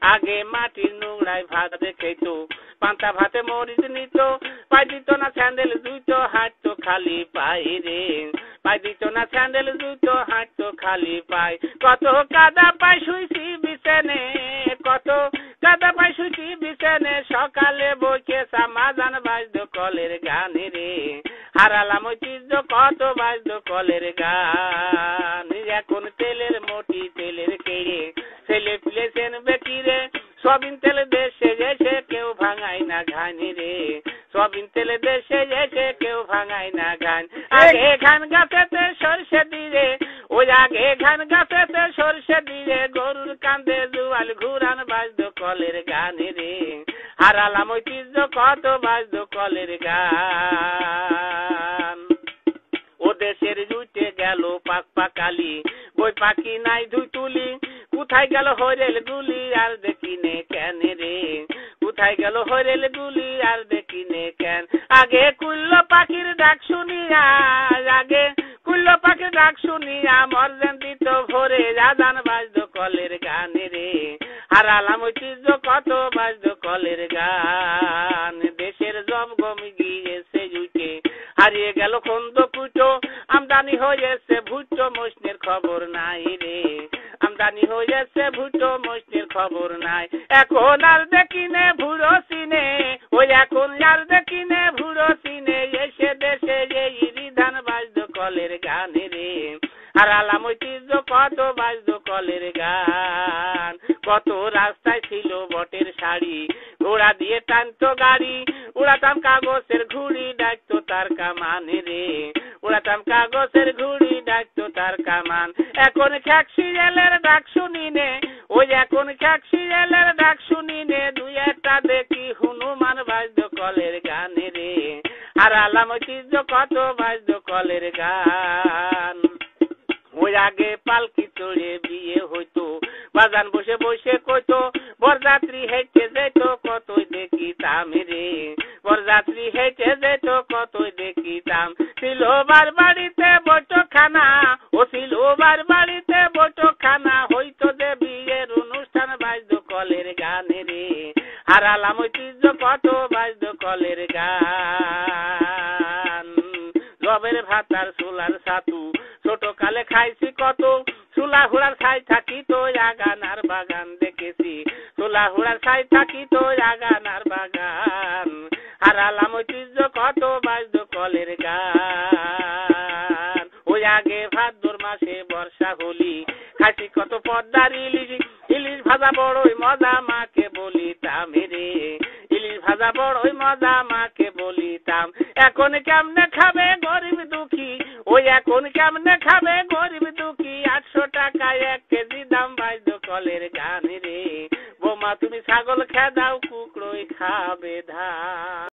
আগে মাটির নোংরায় ভাত খেত, পান্তা ভাতে মরিচ নিত, পাই দিত না স্যান্ডেল জুতো, হাঁটতো খালি পায়ে রে। পাই দিত না স্যান্ডেল জুতো, হাঁটতো খালি পায়। কত কাদা পায় শুইছি বিছানে, কত কাদা পায় শুইছি বিছানে, সকালে বইকে সামাজান বাজতো কলের গানে রে। হারালাম ঐতিহ্য কত বাজতো কলের গান। এখন তেলের মোটি তেলের কেড়ে ছেলে ফেলেছেন বেকিরে, সবিন তেল দেশে এসে কেউ ভাঙায় না ঘানি রে। সবিন তেল দেশে এসে কেউ ভাঙায় না ঘান। আগে ঘান গাছেতে সরষে দিয়ে, ওই আগে ঘান গাছেতে সরষে দিয়ে, গরুর কান্দে জুয়াল ঘুরান বাজতো কলের গানে রে। হারালাম ঐতিহ্য কত বাজতো কলের গান। ও দেশের জুটে গেল পাক পাকালি, বই পাখি নাই ধুই তুলি, কোথায় গেল হরেল গুলি আর দেখিনে কেন রে। কোথায় গেল হরেল গুলি আর দেখিনে কেন। আগে কুল্লো পাখির ডাক শুনিয়া, আগে কুল্লো পাখির ডাক শুনিয়া, মর্যান দিত ভোরে আজান বাজতো কলের গানে রে। হারালাম ঐতিহ্য কত বাজতো কলের গান। দেশের জমগম গিয়েছে জুটে, হারিয়ে গেল খন্দ কুটো, আমদানি হয়েছে ভুট্টো মশনের খবর নাই রে। আমদানি হয়েছে ভুট্টো মশনের খবর নাই। এখন আর দেখিনে ভুড়ো সিনে, ওই এখন আর দেখিনে ভুড়ো সিনে, এসে দেশে এই ধান বাজতো কলের গানে রে। হারালাম ঐতিহ্য কত বাজতো কলের গান। কত রাস্তায় ছিল বটের শাড়ি, ঘোড়া দিয়ে টানতো গাড়ি, উড়াতাম কাগজের ঘুড়ি, ডাকতো তার কামান রে। উড়াতাম কাগজের ঘুড়ি, ডাকতো তার কামান। এখন খ্যাক শিয়ালের ডাক শুনি নে, ওই এখন খ্যাক শিয়ালের ডাক শুনি নে, দুই একটা দেখি হনুমান বাজতো কলের গানে রে। হারালাম ঐতিহ্য কত বাজতো কলের গান। ওই আগে পালকি চড়ে বিয়ে হইতো, বাজান বসে বসে কইতো, বরযাত্রী হেঁটে যেত কতই দেখিতাম রে। বরযাত্রী হেঁটে যেত কতই দেখিতাম। সিলোবার বাড়িতে বৈঠকখানা, ও সিলোবার বাড়িতে বৈঠকখানা, হইতো যে বিয়ের অনুষ্ঠান বাজতো কলের গানে রে। হারালাম ঐতিহ্য কত বাজতো কলের গান। জবের ভাতার সোলার সাতু, ছোট কালে খাইছি কত, চুলা হুড়ার খাই থাকি তো আগানার বাগান দেখেছি, চুলা হুড়ার খাই থাকি তো আগানার বাগান। হারালাম ঐতিহ্য কত বাজতো কলের গান। ওই আগে ভাদ্র মাসে বর্ষা হলি, খাইছি কত পদ্মার ইলিশ, ইলিশ ভাজা বড়ই মজা মাকে বলিতাম রে। ইলিশ ভাজা বড়ই মজা মাকে বলিতাম। এখন কেমনে খাবে গরিব দুঃখী, ওই এখন কেমনে খাবে গরিব দুঃখী, 800 টাকায় 1 কেজি দাম বাজতো কলের গানে রে। বৌমা তুমি ছাগল খেদাও কুকড়োই খাবে ধান।